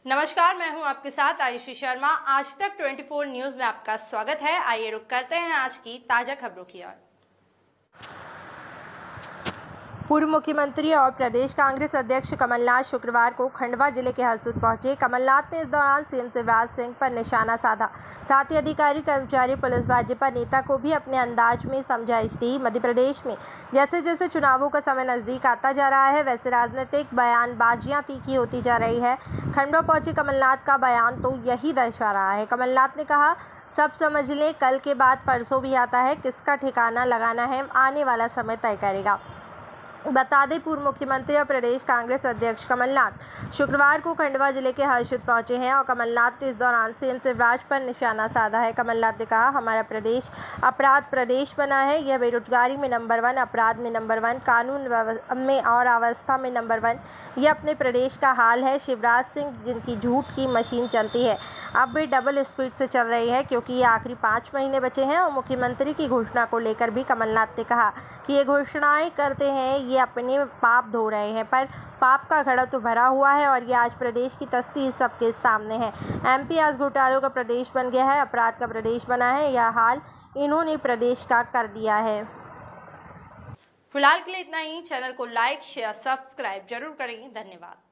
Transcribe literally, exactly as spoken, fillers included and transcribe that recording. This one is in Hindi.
नमस्कार, मैं हूं आपके साथ आयुषी शर्मा। आज तक चौबीस न्यूज में आपका स्वागत है। आइए रुक करते हैं आज की ताजा खबरों की ओर। पूर्व मुख्यमंत्री और प्रदेश कांग्रेस अध्यक्ष कमलनाथ शुक्रवार को खंडवा जिले के हरसूद पहुंचे। कमलनाथ ने इस दौरान सीएम शिवराज सिंह पर निशाना साधा। साथ ही अधिकारी, कर्मचारी, पुलिस, भाजपा नेता को भी अपने अंदाज में समझाइश दी। मध्य प्रदेश में जैसे जैसे चुनावों का समय नजदीक आता जा रहा है, वैसे राजनीतिक बयानबाजियां तीखी होती जा रही है। खंडवा पहुंचे कमलनाथ का बयान तो यही दर्शा रहा है। कमलनाथ ने कहा, सब समझ लें, कल के बाद परसों भी आता है, किसका ठिकाना लगाना है आने वाला समय तय करेगा। बता दें, पूर्व मुख्यमंत्री और प्रदेश कांग्रेस अध्यक्ष कमलनाथ शुक्रवार को खंडवा जिले के हरसूद पहुंचे हैं और कमलनाथ ने इस दौरान सीएम शिवराज पर निशाना साधा है। कमलनाथ ने कहा, हमारा प्रदेश अपराध प्रदेश बना है। यह बेरोजगारी में नंबर वन, अपराध में नंबर वन, कानून में और अवस्था में नंबर वन। यह अपने प्रदेश का हाल है। शिवराज सिंह, जिनकी झूठ की मशीन चलती है, अब भी डबल स्पीड से चल रही है, क्योंकि ये आखिरी पाँच महीने बचे हैं। और मुख्यमंत्री की घोषणा को लेकर भी कमलनाथ ने कहा कि ये घोषणाएं करते हैं, ये अपने पाप धो रहे हैं, पर पाप का घड़ा तो भरा हुआ है और ये आज प्रदेश की तस्वीर सबके सामने है। एमपी आज घोटालों का प्रदेश बन गया है, अपराध का प्रदेश बना है। यह हाल इन्होंने प्रदेश का कर दिया है। फिलहाल के लिए इतना ही। चैनल को लाइक, शेयर, सब्सक्राइब जरूर करें। धन्यवाद।